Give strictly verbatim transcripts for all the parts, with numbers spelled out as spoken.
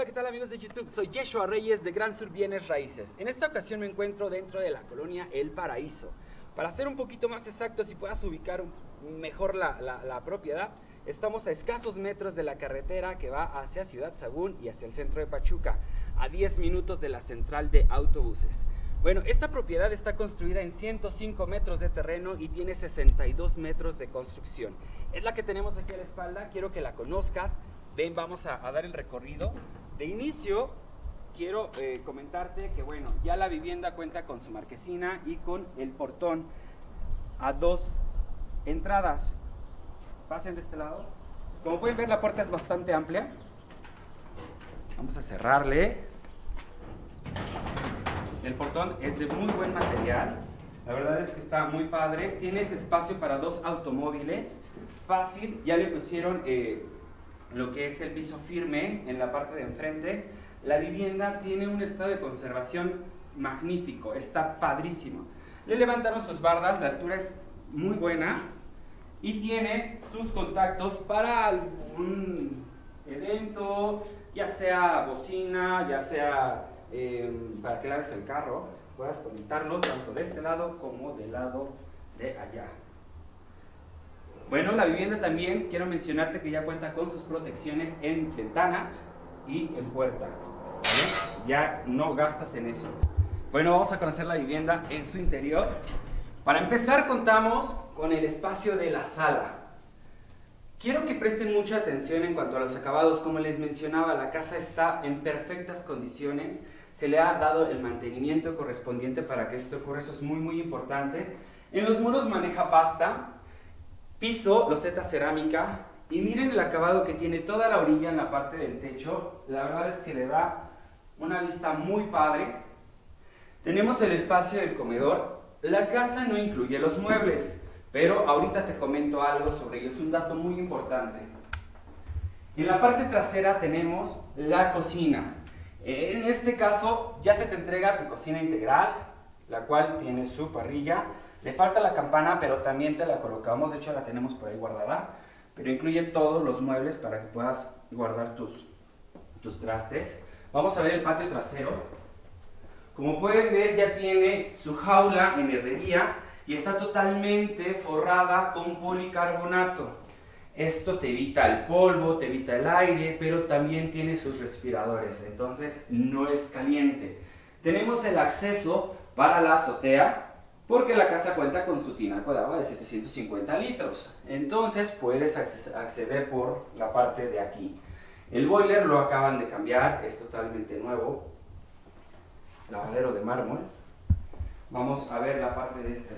Hola, ¿qué tal amigos de YouTube? Soy Yeshua Reyes de Gran Sur Bienes Raíces. En esta ocasión me encuentro dentro de la colonia El Paraíso. Para ser un poquito más exactos y puedas ubicar mejor la, la, la propiedad, estamos a escasos metros de la carretera que va hacia Ciudad Sagún y hacia el centro de Pachuca, a diez minutos de la central de autobuses. Bueno, esta propiedad está construida en ciento cinco metros de terreno y tiene sesenta y dos metros de construcción. Es la que tenemos aquí a la espalda, quiero que la conozcas. Ven, vamos a, a dar el recorrido. De inicio, quiero eh, comentarte que, bueno, ya la vivienda cuenta con su marquesina y con el portón a dos entradas. Pasen de este lado. Como pueden ver, la puerta es bastante amplia. Vamos a cerrarle. El portón es de muy buen material. La verdad es que está muy padre. Tienes espacio para dos automóviles. Fácil. Ya le pusieron eh, lo que es el piso firme en la parte de enfrente. La vivienda tiene un estado de conservación magnífico. Está padrísimo. Le levantaron sus bardas. La altura es muy buena. Y tiene sus contactos para algún evento, ya sea bocina, ya sea eh, para que laves el carro, puedas conectarlo tanto de este lado como del lado de allá. Bueno, la vivienda también, quiero mencionarte que ya cuenta con sus protecciones en ventanas y en puerta, ¿vale? Ya no gastas en eso. Bueno, vamos a conocer la vivienda en su interior. Para empezar, contamos con el espacio de la sala. Quiero que presten mucha atención en cuanto a los acabados. Como les mencionaba, la casa está en perfectas condiciones. Se le ha dado el mantenimiento correspondiente para que esto ocurra. Eso es muy, muy importante. En los muros maneja pasta, piso, loseta cerámica. Y miren el acabado que tiene toda la orilla en la parte del techo. La verdad es que le da una vista muy padre. Tenemos el espacio del comedor. La casa no incluye los muebles, pero ahorita te comento algo sobre ello, es un dato muy importante. En la parte trasera tenemos la cocina. En este caso ya se te entrega tu cocina integral, la cual tiene su parrilla. Le falta la campana, pero también te la colocamos, de hecho la tenemos por ahí guardada, pero incluye todos los muebles para que puedas guardar tus, tus trastes. Vamos a ver el patio trasero. Como pueden ver, ya tiene su jaula en herrería y está totalmente forrada con policarbonato. Esto te evita el polvo, te evita el aire, pero también tiene sus respiradores, entonces no es caliente. Tenemos el acceso para la azotea, porque la casa cuenta con su tinaco de agua de setecientos cincuenta litros. Entonces puedes acceder por la parte de aquí. El boiler lo acaban de cambiar, es totalmente nuevo. Lavadero de mármol. Vamos a ver la parte de este,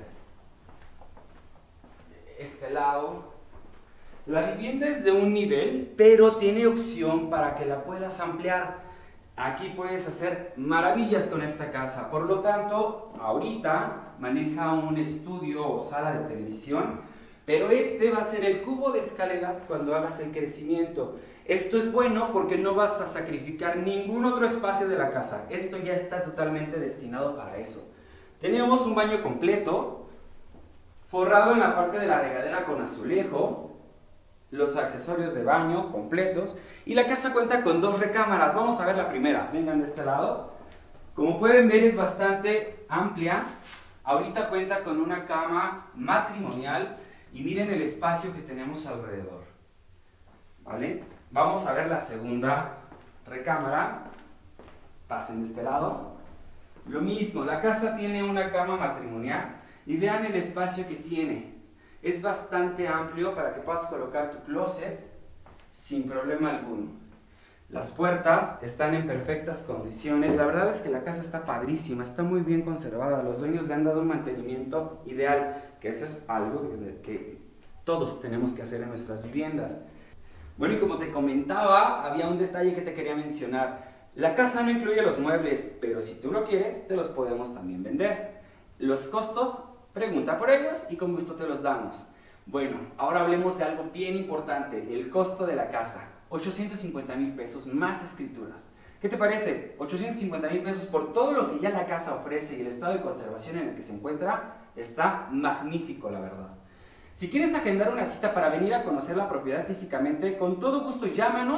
de este lado. La vivienda es de un nivel, pero tiene opción para que la puedas ampliar. Aquí puedes hacer maravillas con esta casa. Por lo tanto, ahorita maneja un estudio o sala de televisión, pero este va a ser el cubo de escaleras cuando hagas el crecimiento. Esto es bueno porque no vas a sacrificar ningún otro espacio de la casa. Esto ya está totalmente destinado para eso. Tenemos un baño completo, forrado en la parte de la regadera con azulejo, los accesorios de baño completos, y la casa cuenta con dos recámaras. Vamos a ver la primera. Vengan de este lado. Como pueden ver, es bastante amplia. Ahorita cuenta con una cama matrimonial y miren el espacio que tenemos alrededor. ¿Vale? Vamos a ver la segunda recámara. Pasen de este lado. Lo mismo, la casa tiene una cama matrimonial y vean el espacio que tiene. Es bastante amplio para que puedas colocar tu closet sin problema alguno. Las puertas están en perfectas condiciones. La verdad es que la casa está padrísima, está muy bien conservada. Los dueños le han dado un mantenimiento ideal, que eso es algo que, que todos tenemos que hacer en nuestras viviendas. Bueno, y como te comentaba, había un detalle que te quería mencionar. La casa no incluye los muebles, pero si tú lo quieres, te los podemos también vender. Los costos, pregunta por ellos y con gusto te los damos. Bueno, ahora hablemos de algo bien importante, el costo de la casa. ochocientos cincuenta mil pesos más escrituras. ¿Qué te parece? ochocientos cincuenta mil pesos por todo lo que ya la casa ofrece y el estado de conservación en el que se encuentra está magnífico, la verdad. Si quieres agendar una cita para venir a conocer la propiedad físicamente, con todo gusto llámanos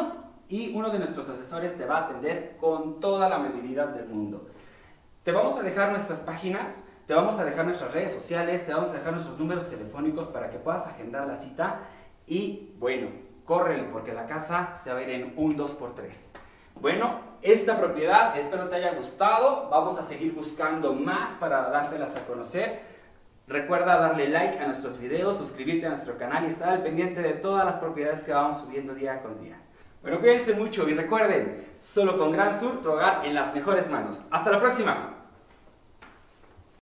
y uno de nuestros asesores te va a atender con toda la amabilidad del mundo. Te vamos a dejar nuestras páginas, te vamos a dejar nuestras redes sociales, te vamos a dejar nuestros números telefónicos para que puedas agendar la cita y bueno, córrele porque la casa se va a ir en un dos por tres. Bueno, esta propiedad espero te haya gustado, vamos a seguir buscando más para dártelas a conocer. Recuerda darle like a nuestros videos, suscribirte a nuestro canal y estar al pendiente de todas las propiedades que vamos subiendo día con día. Bueno, cuídense mucho y recuerden, solo con Gran Sur tu hogar en las mejores manos. ¡Hasta la próxima!